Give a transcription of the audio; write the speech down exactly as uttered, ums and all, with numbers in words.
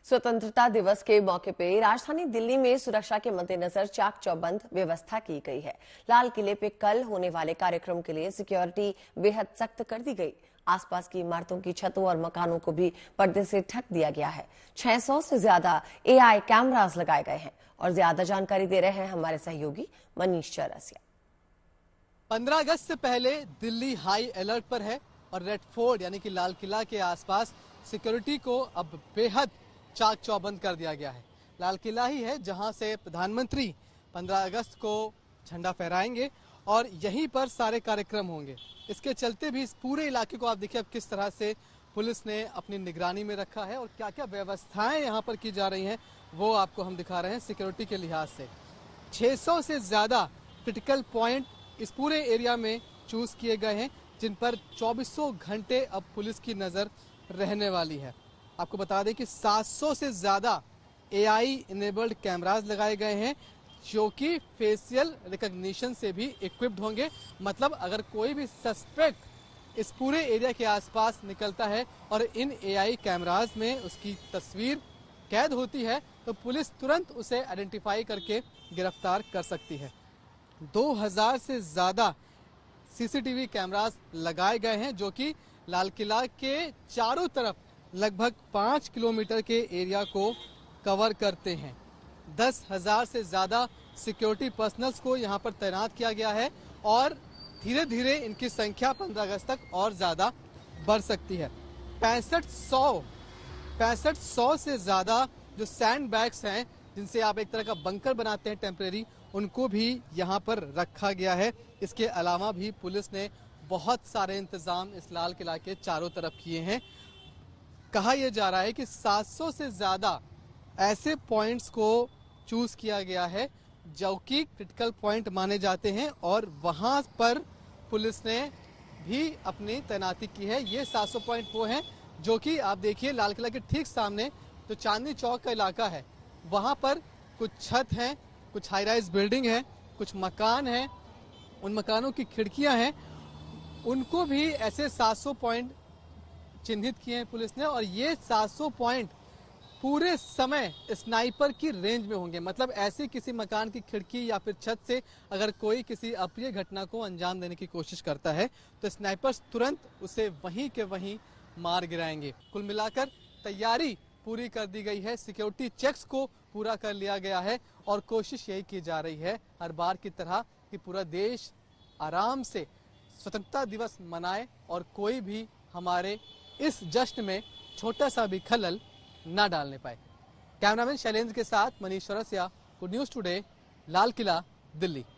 स्वतंत्रता दिवस के मौके पे राजधानी दिल्ली में सुरक्षा के मद्देनजर चाक चौबंद व्यवस्था की गई है। लाल किले पे कल होने वाले कार्यक्रम के लिए सिक्योरिटी बेहद सख्त कर दी गई। आसपास की इमारतों की छतों और मकानों को भी पर्दे से ढक दिया गया है। छह सौ से ज्यादा एआई कैमरास लगाए गए हैं और ज्यादा जानकारी दे रहे हैं हमारे सहयोगी मनीष चौरसिया। पंद्रह अगस्त से पहले दिल्ली हाई अलर्ट पर है और रेड फोर्ट यानी कि लाल किला के आसपास सिक्योरिटी को अब बेहद चाक चौबंद कर दिया गया है। लाल किला ही है जहां से प्रधानमंत्री पंद्रह अगस्त को झंडा फहराएंगे और यहीं पर सारे कार्यक्रम होंगे। इसके चलते भी इस पूरे इलाके को आप देखिए अब किस तरह से पुलिस ने अपनी निगरानी में रखा है और क्या क्या व्यवस्थाएं यहां पर की जा रही हैं वो आपको हम दिखा रहे हैं। सिक्योरिटी के लिहाज से छह सौ से ज्यादा क्रिटिकल पॉइंट इस पूरे एरिया में चूज किए गए हैं जिन पर चौबीसों घंटे अब पुलिस की नजर रहने वाली है। आपको बता दें कि सात सौ से ज्यादा एआई इनेबल्ड कैमरास लगाए गए हैं जो कि फेशियल रिकॉग्निशन से भी इक्विप्ड होंगे। मतलब अगर कोई भी सस्पेक्ट इस पूरे एरिया के आसपास निकलता है और इन एआई कैमरास में उसकी तस्वीर कैद होती है तो पुलिस तुरंत उसे आइडेंटिफाई करके गिरफ्तार कर सकती है। दो हज़ार से ज्यादा सीसीटीवी कैमरास लगाए गए हैं जो कि लाल किला के चारों तरफ लगभग पाँच किलोमीटर के एरिया को कवर करते हैं। दस हजार से ज्यादा सिक्योरिटी पर्सनल्स को यहां पर तैनात किया गया है और धीरे धीरे इनकी संख्या पंद्रह अगस्त तक और ज्यादा बढ़ सकती है। पैंसठ सौ पैंसठ सौ से ज्यादा जो सैंड बैग्स हैं जिनसे आप एक तरह का बंकर बनाते हैं टेम्परेरी, उनको भी यहाँ पर रखा गया है। इसके अलावा भी पुलिस ने बहुत सारे इंतजाम इस लाल किला के चारों तरफ किए हैं। कहा यह जा रहा है कि सात सौ से ज्यादा ऐसे पॉइंट्स को चूज किया गया है जो कि क्रिटिकल पॉइंट माने जाते हैं और वहां पर पुलिस ने भी अपनी तैनाती की है। ये सात सौ पॉइंट वो हैं जो कि आप देखिए लाल किला के ठीक सामने जो चांदनी चौक का इलाका है वहां पर कुछ छत हैं, कुछ हाई राइज बिल्डिंग है, कुछ मकान हैं, उन मकानों की खिड़कियां हैं, उनको भी ऐसे सात सौ पॉइंट चिन्हित किए हैं पुलिस ने। और ये सात सौ पॉइंट पूरे समय स्नाइपर की रेंज में होंगे। मतलब ऐसे किसी मकान की खिड़की या फिर छत से अगर कोई किसी अप्रिय घटना को अंजाम देने की कोशिश करता है तो स्नाइपर्स तुरंत उसे वहीं के वहीं मार गिराएंगे। कुल मिलाकर तैयारी पूरी कर दी गई है, सिक्योरिटी चेक्स को पूरा कर लिया गया है और कोशिश यही की जा रही है हर बार की तरह कि पूरा देश आराम से स्वतंत्रता दिवस मनाए और कोई भी हमारे इस जश्न में छोटा सा भी खलल ना डालने पाए। कैमरामैन शैलेंद्र के साथ Manish Chaurasia, good news today, Lal Qila, Delhi.